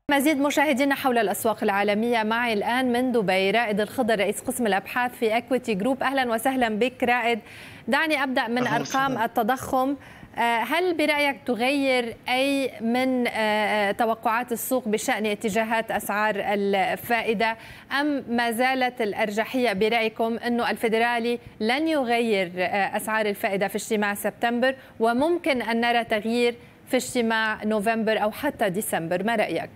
مزيد مشاهدينا حول الأسواق العالمية. معي الآن من دبي رائد الخضر رئيس قسم الأبحاث في إكويتي جروب. أهلا وسهلا بك رائد. دعني أبدأ من أرقام التضخم. هل برأيك تغير أي من توقعات السوق بشأن اتجاهات أسعار الفائدة، أم ما زالت الأرجحية برأيكم أنه الفيدرالي لن يغير أسعار الفائدة في اجتماع سبتمبر، وممكن أن نرى تغيير في اجتماع نوفمبر أو حتى ديسمبر؟ ما رأيك؟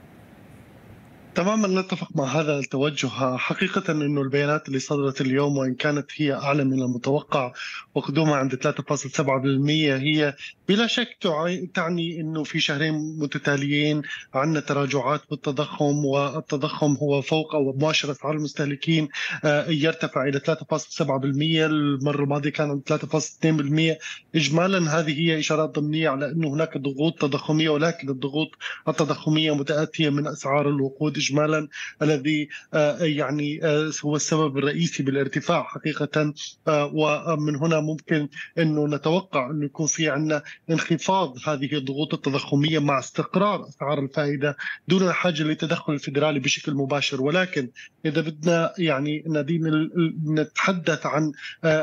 تماما نتفق مع هذا التوجه. حقيقة أنه البيانات اللي صدرت اليوم وإن كانت هي أعلى من المتوقع وقدومها عند 3.7%، هي بلا شك تعني أنه في شهرين متتاليين عندنا تراجعات بالتضخم، والتضخم هو فوق أو مؤشر أسعار المستهلكين يرتفع إلى 3.7%. المرة الماضية كان عند 3.2%. إجمالا هذه هي إشارات ضمنية على أنه هناك ضغوط تضخمية، ولكن الضغوط التضخمية متأتية من أسعار الوقود إجمالا، الذي هو السبب الرئيسي بالارتفاع حقيقة. ومن هنا ممكن أنه نتوقع أنه يكون في عندنا انخفاض هذه الضغوط التضخمية مع استقرار أسعار الفائدة دون الحاجة للتدخل الفيدرالي بشكل مباشر. ولكن إذا بدنا نتحدث عن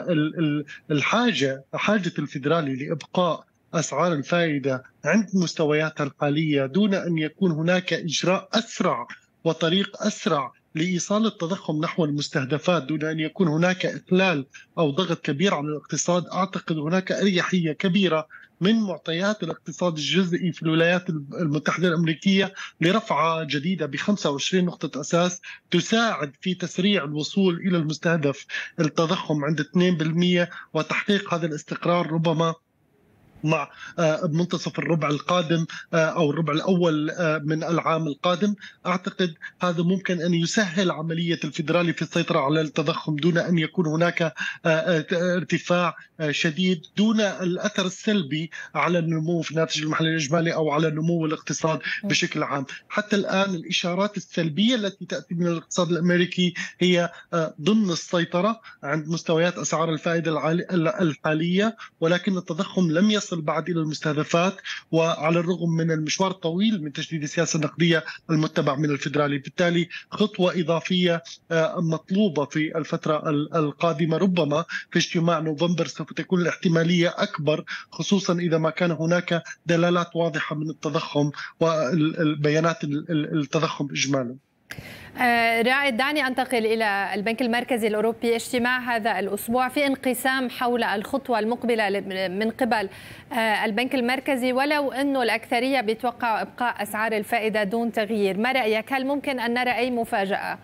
حاجة الفيدرالي لإبقاء أسعار الفائدة عند مستوياتها الحالية دون أن يكون هناك إجراء أسرع وطريق أسرع لإيصال التضخم نحو المستهدفات، دون أن يكون هناك إقلال أو ضغط كبير على الاقتصاد، أعتقد هناك أريحية كبيرة من معطيات الاقتصاد الجزئي في الولايات المتحدة الأمريكية لرفعة جديدة ب25 نقطة أساس تساعد في تسريع الوصول إلى المستهدف التضخم عند 2%، وتحقيق هذا الاستقرار ربما مع منتصف الربع القادم أو الربع الأول من العام القادم. أعتقد هذا ممكن أن يسهل عملية الفيدرالي في السيطرة على التضخم دون أن يكون هناك ارتفاع شديد، دون الأثر السلبي على النمو في الناتج المحلي الإجمالي أو على نمو الاقتصاد بشكل عام. حتى الآن الإشارات السلبية التي تأتي من الاقتصاد الأمريكي هي ضمن السيطرة عند مستويات أسعار الفائدة الحالية، ولكن التضخم لم يصل بعد إلى المستهدفات، وعلى الرغم من المشوار الطويل من تجديد السياسة النقدية المتبع من الفيدرالي. بالتالي خطوة إضافية مطلوبة في الفترة القادمة، ربما في اجتماع نوفمبر سوف تكون الاحتمالية أكبر، خصوصا إذا ما كان هناك دلالات واضحة من التضخم والبيانات التضخم إجمالا. رائد، دعني أنتقل إلى البنك المركزي الأوروبي. اجتماع هذا الأسبوع في انقسام حول الخطوة المقبلة من قبل البنك المركزي، ولو أنه الأكثرية بيتوقعوا إبقاء أسعار الفائدة دون تغيير. ما رأيك؟ هل ممكن أن نرى أي مفاجأة؟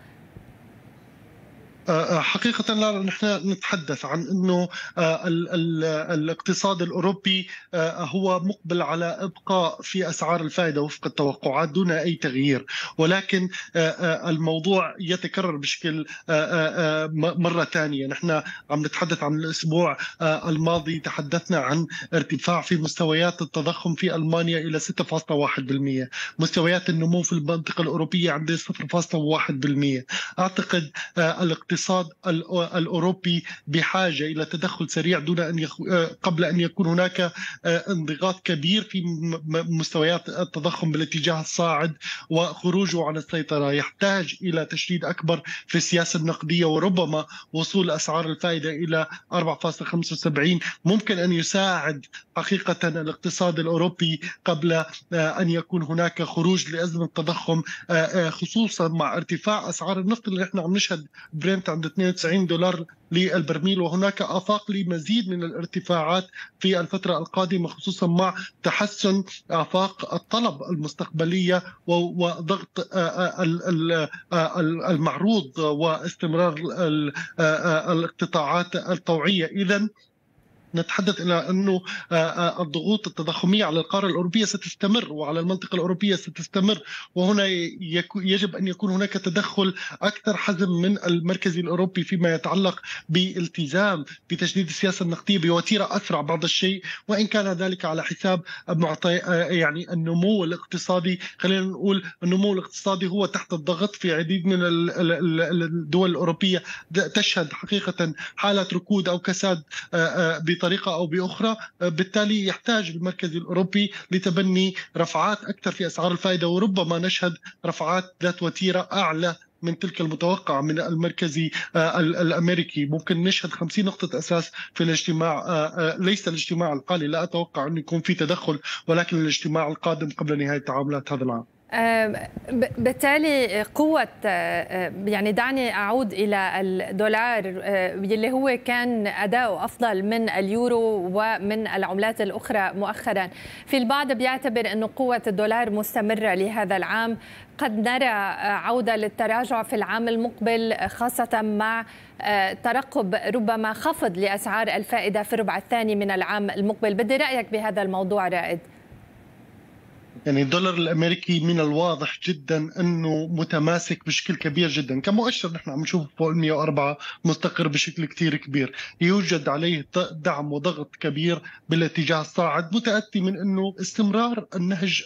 حقيقة لا، نحن نتحدث عن أنه الاقتصاد الأوروبي هو مقبل على إبقاء في أسعار الفائدة وفق التوقعات دون أي تغيير، ولكن الموضوع يتكرر بشكل مرة ثانية. نحن عم نتحدث عن الأسبوع الماضي، تحدثنا عن ارتفاع في مستويات التضخم في ألمانيا إلى 6.1%، مستويات النمو في المنطقة الأوروبية عند 0.1%. أعتقد الاقتصاد الأوروبي بحاجة إلى تدخل سريع دون أن قبل أن يكون هناك انضغاط كبير في مستويات التضخم بالاتجاه الصاعد وخروجه عن السيطرة. يحتاج إلى تشديد أكبر في السياسة النقدية، وربما وصول أسعار الفائدة إلى 4.75 ممكن أن يساعد حقيقة الاقتصاد الأوروبي قبل أن يكون هناك خروج لأزمة التضخم، خصوصا مع ارتفاع أسعار النفط اللي احنا عم نشهد برنت عند $92 للبرميل، وهناك آفاق لمزيد من الارتفاعات في الفترة القادمة، خصوصا مع تحسن آفاق الطلب المستقبلية وضغط المعروض واستمرار الاقتطاعات الطوعية. إذن نتحدث إلى أنه الضغوط التضخمية على القارة الأوروبية ستستمر وعلى المنطقة الأوروبية ستستمر، وهنا يجب أن يكون هناك تدخل أكثر حزم من المركزي الأوروبي فيما يتعلق بالالتزام بتجديد السياسة النقدية بوتيرة أسرع بعض الشيء، وإن كان ذلك على حساب النمو الاقتصادي. خلينا نقول النمو الاقتصادي هو تحت الضغط في عديد من الدول الأوروبية، تشهد حقيقة حالة ركود أو كساد بطريقة أو بأخرى. بالتالي يحتاج المركز الأوروبي لتبني رفعات أكثر في أسعار الفائدة، وربما نشهد رفعات ذات وتيرة أعلى من تلك المتوقع من المركزي الأمريكي. ممكن نشهد 50 نقطة أساس في الاجتماع، ليس الاجتماع الحالي، لا أتوقع أن يكون في تدخل، ولكن الاجتماع القادم قبل نهاية تعاملات هذا العام. بالتالي قوة، يعني دعني أعود إلى الدولار اللي هو كان أداؤه أفضل من اليورو ومن العملات الأخرى مؤخرا. في البعض بيعتبر أن قوة الدولار مستمرة لهذا العام، قد نرى عودة للتراجع في العام المقبل، خاصة مع ترقب ربما خفض لأسعار الفائدة في الربع الثاني من العام المقبل. بدي رأيك بهذا الموضوع رائد. يعني الدولار الامريكي من الواضح جدا انه متماسك بشكل كبير جدا، كمؤشر نحن عم نشوف فوق 104 مستقر بشكل كثير كبير، يوجد عليه دعم وضغط كبير بالاتجاه الصاعد، متاتي من انه استمرار النهج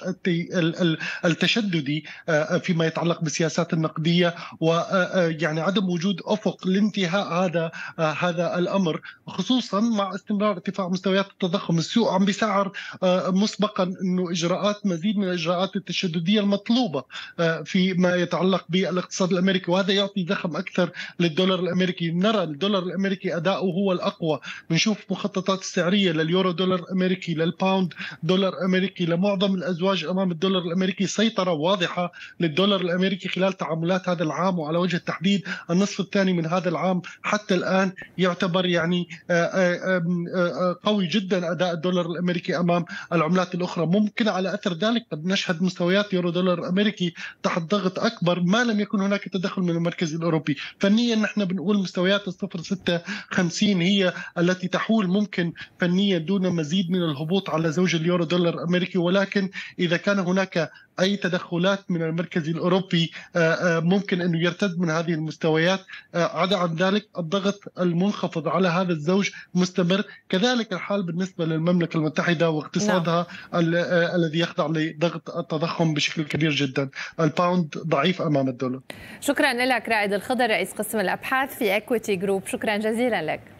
التشددي فيما يتعلق بالسياسات النقديه، ويعني عدم وجود افق لانتهاء هذا الامر، خصوصا مع استمرار ارتفاع مستويات التضخم. السوق عم بيسعر مسبقا انه اجراءات مزيد من الاجراءات التشدديه المطلوبه فيما يتعلق بالاقتصاد الامريكي، وهذا يعطي زخم اكثر للدولار الامريكي. نرى الدولار الامريكي اداؤه هو الاقوى، بنشوف مخططات السعريه لليورو دولار امريكي، للباوند دولار امريكي، لمعظم الازواج امام الدولار الامريكي، سيطره واضحه للدولار الامريكي خلال تعاملات هذا العام، وعلى وجه التحديد النصف الثاني من هذا العام حتى الان يعتبر يعني قوي جدا اداء الدولار الامريكي امام العملات الاخرى. ممكن على اثر ذلك قد نشهد مستويات يورو دولار امريكي تحت ضغط اكبر ما لم يكن هناك تدخل من المركز الاوروبي. فنيا نحن بنقول مستويات 0.56 هي التي تحول ممكن فنيا دون مزيد من الهبوط على زوج اليورو دولار امريكي، ولكن اذا كان هناك اي تدخلات من المركز الاوروبي ممكن انه يرتد من هذه المستويات. عدا عن ذلك الضغط المنخفض على هذا الزوج مستمر، كذلك الحال بالنسبه للمملكه المتحده واقتصادها الذي يخضع لضغط التضخم بشكل كبير جدا. الباوند ضعيف امام الدولار. شكرا لك رائد الخضر، رئيس قسم الابحاث في اكويتي جروب، شكرا جزيلا لك.